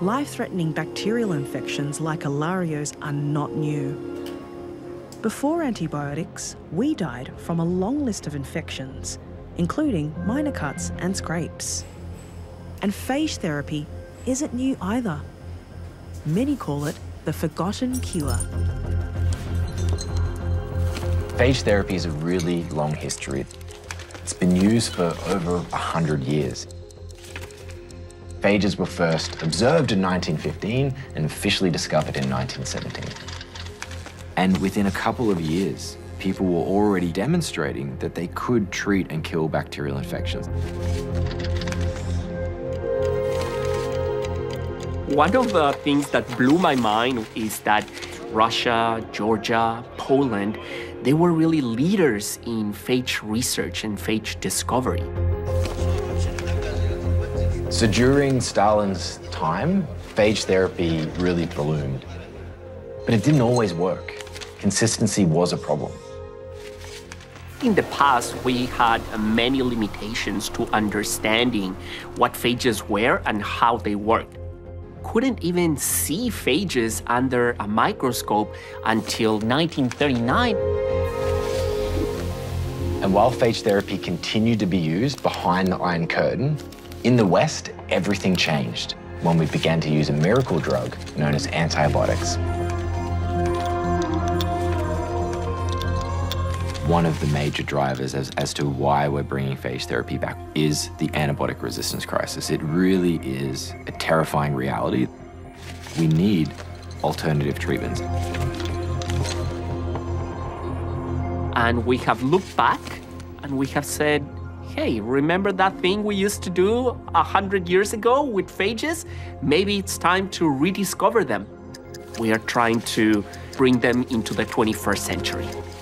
life-threatening bacterial infections like Alarios are not new. Before antibiotics, we died from a long list of infections, including minor cuts and scrapes. And phage therapy isn't new either. Many call it the forgotten cure. Phage therapy has a really long history. It's been used for over 100 years. Phages were first observed in 1915 and officially discovered in 1917. And within a couple of years, people were already demonstrating that they could treat and kill bacterial infections. One of the things that blew my mind is that Russia, Georgia, Poland, they were really leaders in phage research and phage discovery. So during Stalin's time, phage therapy really bloomed. But it didn't always work. Consistency was a problem. In the past, we had many limitations to understanding what phages were and how they worked. Couldn't even see phages under a microscope until 1939. And while phage therapy continued to be used behind the Iron Curtain, in the West, everything changed when we began to use a miracle drug known as antibiotics. One of the major drivers as to why we're bringing phage therapy back is the antibiotic resistance crisis. It really is a terrifying reality. We need alternative treatments. And we have looked back and we have said, hey, remember that thing we used to do 100 years ago with phages? Maybe it's time to rediscover them. We are trying to bring them into the 21st century.